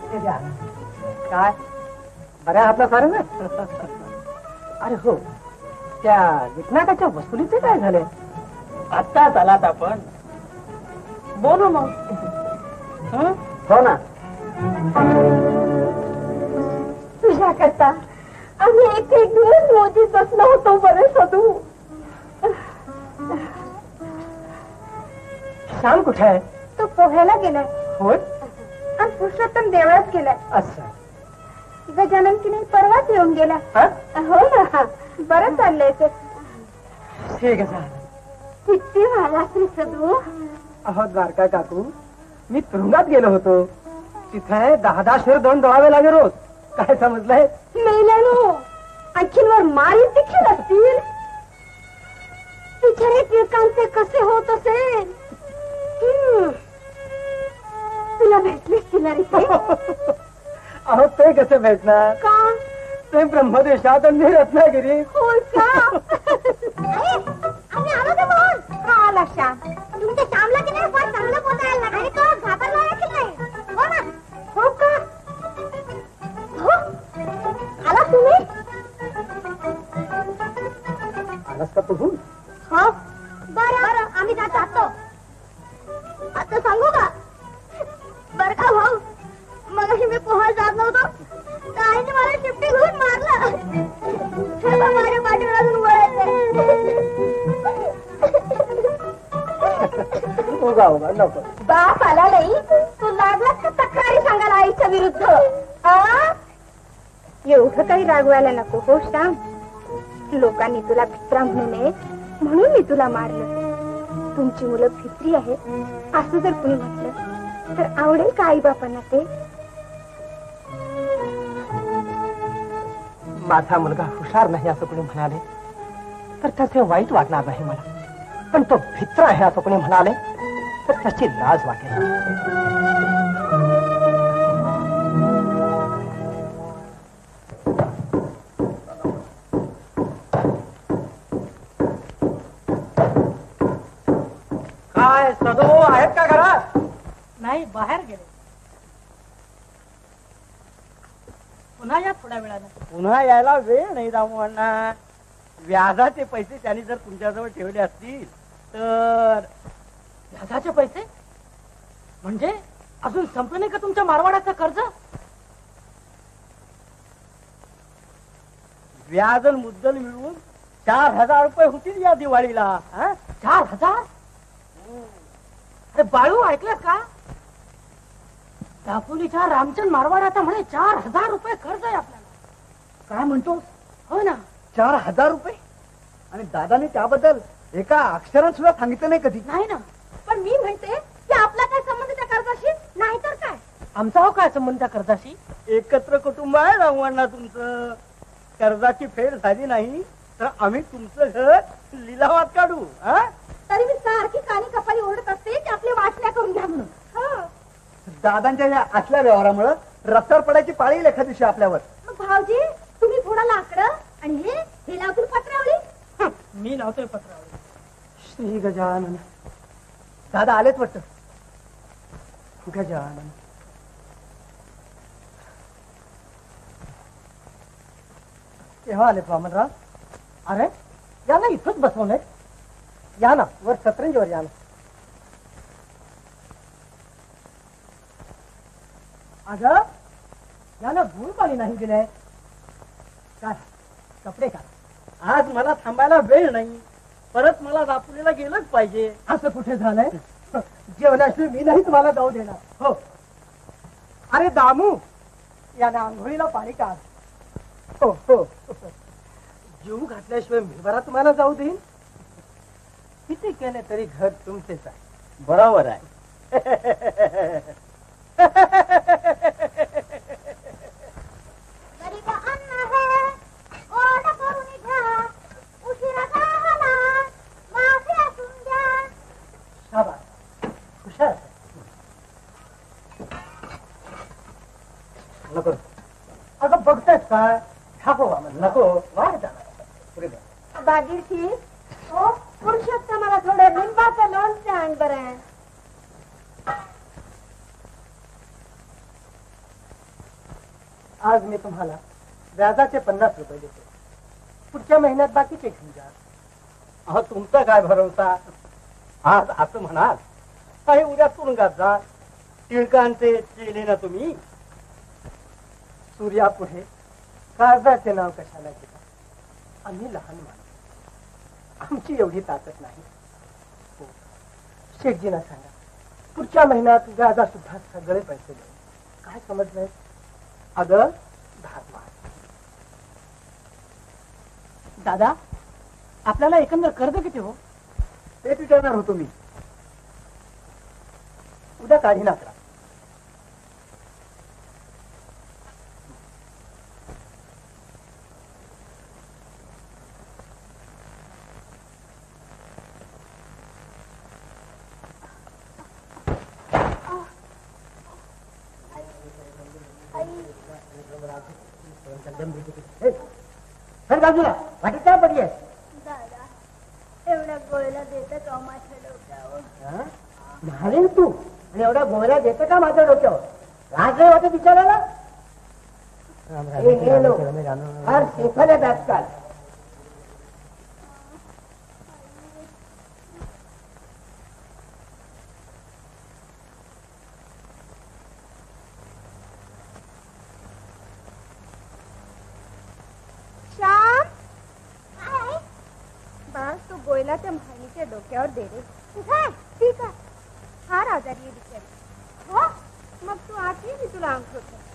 काय बऱ्या आपला सारे ना. अरे हो, त्या विकनाटाच्या वसुलीचे काय झाले? आत्ताच आलात आपण, बोलू मग. हो ना. तुझ्या करता आम्ही एक एक दिवस मोजीत बसलो होतो. बरे सदू, श्याम कुठे आहे? तो पोहायला गेलाय. होय. आणि पुरुषोत्तम देवळात गेलाय. असं. गजानन की नाही परवाच येऊन गेला. हो ना, बरं चाललंय ते. ठीक आहे. किती झाला श्री सदू. अहो द्वारका काकू, मी तुरुंगात गेलो होतो. तिथे 10 शिर दोन दळावे लागले रोज. काय समजलंय? मेल्यानो आणखीनवर मारी देखील असतील. बिचारे टिळकांचे कसे होत असेल. तुला भेटलीस तिला रे ते? अहो ते कसे भेटणार? का? ते ब्रह्मदेशात आणि मी रत्नागिरी. होय का? आम्ही आलो तर म्हणून का आला श्याम? तुमच्या श्यामला की नाही फार चांगलं पोचायला लागलं. आणि तो घाबरला आहे की नाही? हो ना? हो का? हो आला तुम्ही? आलास का तू? हो. बरं आम्ही जातो. आता सांगू का? बर का भाऊ, मग मी पोहायला जात नव्हतो. ताईने मला शिफ्टी घेऊन मारलं. माझ्या पाठीवर अजून उगा नको. बाप आला नाही. तू लागलास का तक्रारी सांगायला आईच्या विरुद्ध? एवढं काही रागवायला नको हो श्याम. लोकांनी तुला भित्रा म्हणू नये म्हणून मी तुला मारलं. तुमची मुलं भित्री आहेत असं जर कुणी म्हटलं तर आवडेल का आई बापांना ते? माझा मुलगा हुशार नाही असं कोणी म्हणाले तर त्याचे वाईट वाटणार नाही मला. पण तो भित्र आहे असं कोणी म्हणाले तर त्याची लाज वाटेल. काय सदो आहेत का घरात? नाही, बाहेर गेले. पुन्हा या थोड्या वेळानं. पुन्हा यायला वेळ नाही दामवांना. व्याजाचे पैसे त्यांनी जर तुमच्याजवळ ठेवले असतील तर. व्याजाचे पैसे म्हणजे अजून संपलं नाही का तुमच्या मारवाड्याचं कर्ज? व्याज मुद्दल मिळून 4,000 रुपये होतील या दिवाळीला. 4,000? अरे बाळू, ऐकलं का? दापोलीच्या रामचंद मारवाड आता म्हणे 4,000 रुपये कर्ज आहे आपल्याला. काय म्हणतोस? हो ना. 4,000 रुपये? आणि दादाने त्याबद्दल एका अक्षरात सुद्धा सांगितलं नाही कधी. नाही ना. पण मी म्हणते की आपला काय संबंध त्या कर्जाशी? नाही तर काय? आमचा हो काय संबंध त्या कर्जाशी? एकत्र कुटुंब आहे रामवांना तुमचं. कर्जाची फेड झाली नाही तर आम्ही तुमचं घर लिलावात काढू. तरी मी सारखी कानी कपाली ओरडत असते की आपली वाटण्या करून घ्या म्हणून. दादांच्या या असल्या व्यवहारामुळे रस्त्यावर पडायची पाळी येईल एखाद दिवशी आपल्यावर. मग भाऊजी, तुम्ही थोडा लाकडं आणि हे लावतील पत्रावली. मी लावतोय पत्रावली. श्री गजानन. दादा आलेच वाटतं. गजानन. केव्हा आले वामनराव? अरे या ना, इथंच बसवलंय. या ना, वर सतरंजीवर या ना. अगं या ना, गुळ पाणी नाही दिलंय. काय कपडे का? आज मला थांबायला वेळ नाही. परत मला दापोलीला गेलंच पाहिजे. असं कुठे झालंय? जेवणाशिवाय मी नाही तुम्हाला जाऊ देणार. हो. अरे दामू, याने आंघोळीला पाणी काढ. हो हो. जीव घातल्याशिवाय मी बरा तुम्हाला जाऊ देईन. किती केले तरी घर तुमचेच आहे. बरोबर आहे. हुशार. नको. अगं बघतायत काय? ठाको नको. बागीरची हो, पुरुषोत्तमाला थोडं लिंबाचं लोणचं आण बरं. आज मी तुम्हाला व्याजाचे 50 रुपये देतो. पुढच्या महिन्यात बाकीचे घेऊन जा. अहो तुमचा काय भरोसा. आज असं म्हणाल काही उद्या तुरुंगात जा. टिळकांचे केले ना तुम्ही. सूर्यापुढे काळजाचे नाव कशाला घेता. आम्ही लहान माणसं, आमची एवढी ताकद नाही. हो, शेठजींना सांगा पुढच्या महिन्यात व्याजा सुद्धा सगळे पैसे देऊ. काय समजलंय. अगं धारवाड. दादा आपल्याला एकंदर कर्ज किती हो? तेच विचारणार होतो मी. उद्या काढी नाकरा. बाजूला वाटत काय पडली आहे. दादा एवढ्या गोळ्याला देतं का माझ्या डोक्यावर. म्हणाले तू आणि एवढ्या गोळ्या देतं का माझ्या डोक्यावर. लाज नाही वाटत विचारायला. फार शेफाल आहेत आजकाल. श्याम काय बस तू गोयलाच्या बहिणीच्या डोक्यावर दे रे. ठीक आहे फार आजारी आहे बिचारी. हो मग तू आधी मी तुला अंग होतो.